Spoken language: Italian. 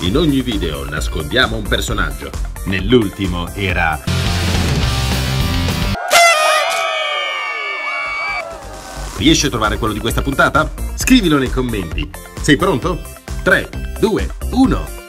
In ogni video nascondiamo un personaggio. Nell'ultimo era... Riesci a trovare quello di questa puntata? Scrivilo nei commenti. Sei pronto? 3, 2, 1...